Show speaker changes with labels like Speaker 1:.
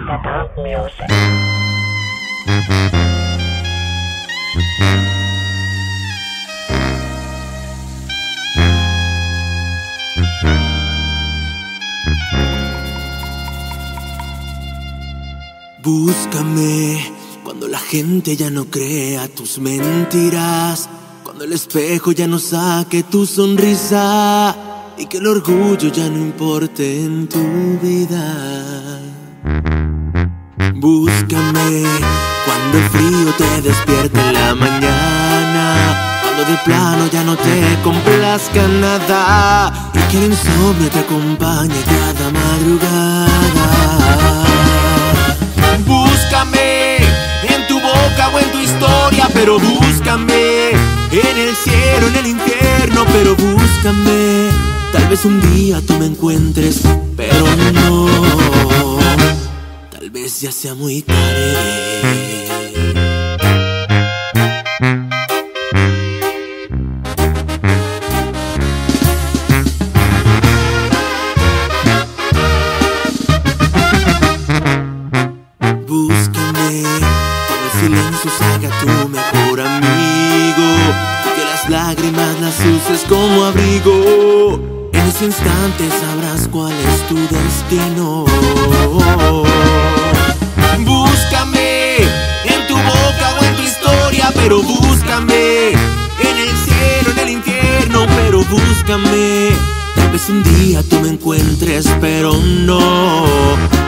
Speaker 1: Búscame cuando la gente ya no crea tus mentiras, cuando el espejo ya no saque tu sonrisa y que el orgullo ya no importe en tu vida. Búscame cuando el frío te despierta en la mañana, cuando de plano ya no te complazca nada y que el insomnio te acompañe cada madrugada. Búscame en tu boca o en tu historia, pero búscame en el cielo, en el infierno, pero búscame. Tal vez un día tú me encuentres, pero no. Tal vez ya sea muy tarde. Búscame cuando el silencio se haga tu mejor amigo y que las lágrimas las uses como abrigo. En ese instante sabrás cuál es tu destino. Búscame en tu boca o en tu historia, pero búscame en el cielo, en el infierno, pero búscame. Tal vez un día tú me encuentres, pero no.